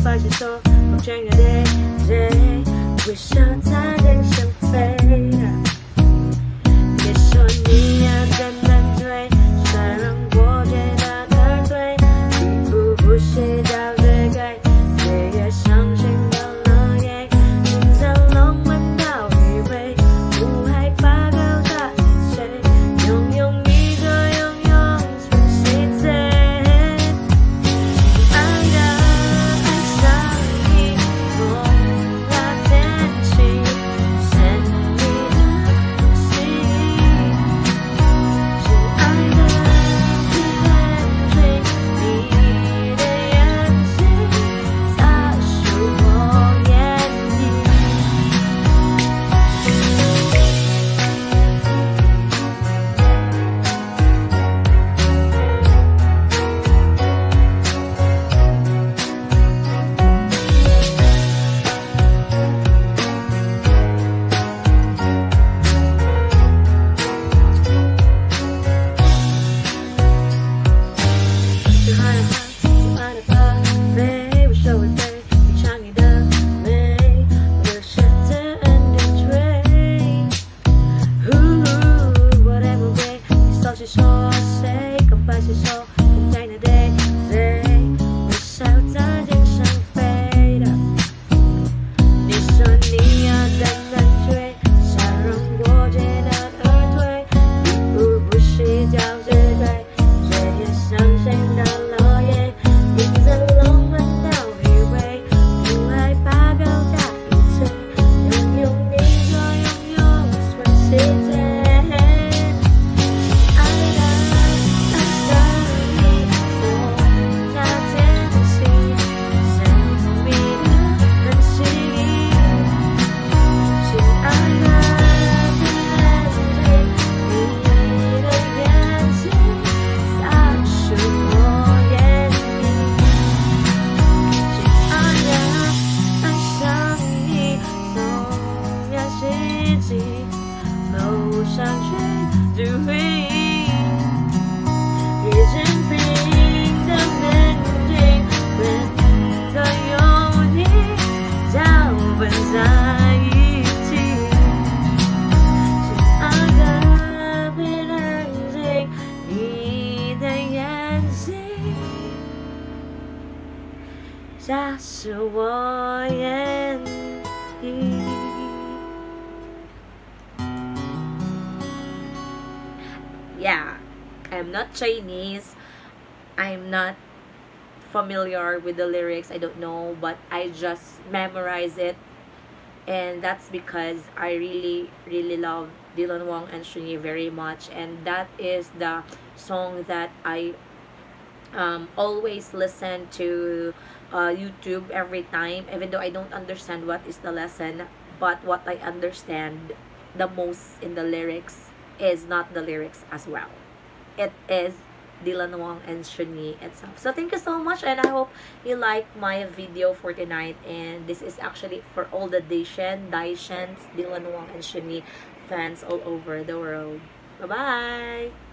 白是说风卷月的人，微笑在人生飞。别说你要怎么追，虽然我觉得太对，一步步是到最该，岁月伤心的落叶，你在浪漫到以为不害怕搞砸一切，拥有你就拥有全世界。亲爱的，爱上你，从那天起，是你的心。亲爱的，别认真，你的眼睛擦拭我眼影。喜欢的花，喜欢的花，飞，我手会飞，品尝你的美，我留下的恩典追。我的玫瑰，你手起说谁？刚白是手，风在那 day， 微笑在天上飞的。你说你要怎么追？笑容我觉得而退，一步步是脚趾对，岁月伤心的落叶，你在浪漫到以为不害怕搞砸一切，拥有你就拥有全世界。亲爱的，爱上你，从那天起，神秘的很吸引。亲爱的，别认真，你的眼睛擦拭我眼影。亲爱的，爱上你，从那时起，楼上追逐回忆，一直平的面镜，真的有你交混在一起。亲爱的，别认真，你的眼睛擦拭我眼影。Yeah, I'm not Chinese. I'm not familiar with the lyrics. I don't know, but I just memorize it, and that's because I really love Dylan Wong and Shunyi very much, and that is the song that I always listen to YouTube every time, even though I don't understand what is the lesson, but what I understand the most in the lyrics is not the lyrics as well. It is Dylan Wong and Shunyi itself. So thank you so much, and I hope you like my video for tonight. And this is actually for all the Daishans, Dylan Wong and Shunyi fans all over the world. Bye bye.